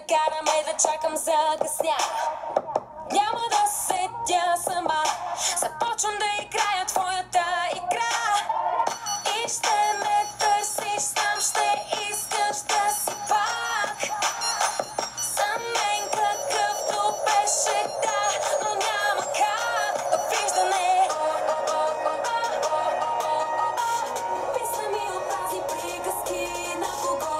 караме да чакам закъсня. Няма да седя сама, започвам да играя твоята игра. И ще ме търсиш сам, ще искаш да си пак. За мен какъвто беше, да, но няма как довиждане. Писна ми от тази приказки на кого.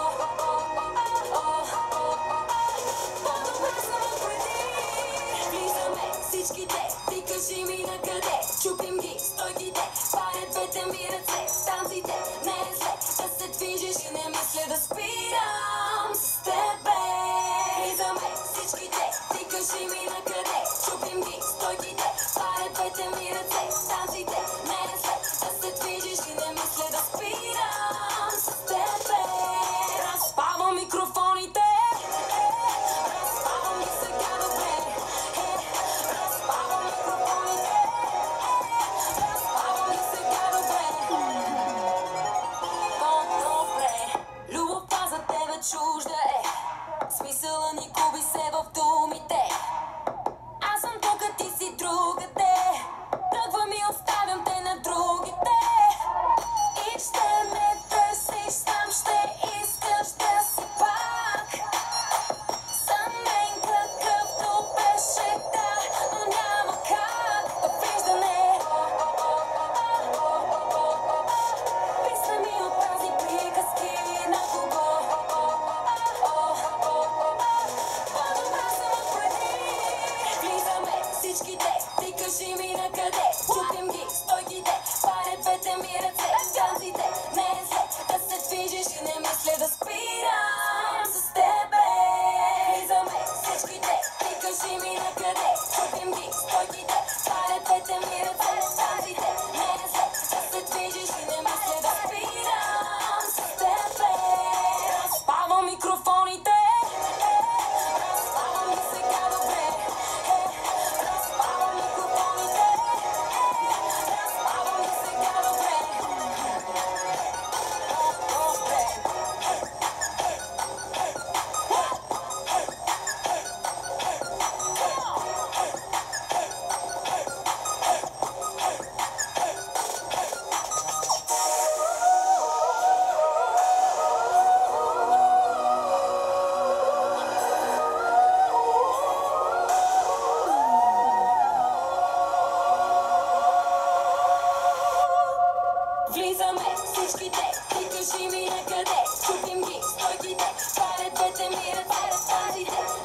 По-добре съм отпреди. Влизаме всичките, ти кажи ми на къде. Чупим ги стойките, парят двете ми ръце. Танците не е зле да се движиш и не мисля да спирам с тебе. Влизаме всичките, ти кажи ми на къде. Чупим ги стойките, парят двете ми ръце. Танците не е зле да се движиш и не мисля да спирам с тебе. Разпавам микрофоните. Разпавам ги сега добре. Разпавам микрофоните. Разпавам ги сега добре. По-добре. Любовта за тебе чужда е. Смисъла ни губи се в думите. Аз съм тук, а ти си другаде. Тръгвам и оставям те на другите. И ще ме търсиш сам, ще искаш да си пак. За мен какъвто беше, да, но няма как довиждане. Писна ми от тази приказки на кого. По-добре съм отпреди. Влизаме всичките, ти кажи ми на къде. Чупим ги стойките, парят двете ми ръце. Танците не е зле да се движиш и не мисля да спирам с тебе. Влизаме всичките, ти кажи ми на къде. Чупим ги стойките, парят двете ми ръце. Танците не е зле да се движиш и не мисля да спирам с тебе. Разпавам микрофоните. Разпавам ги сега добре. Разпавам микрофоните. Разпавам ги сега добре. Влизаме всичките, ти кажи ми на къде. Чупим ги стойките, парят двете ми ръце. Танците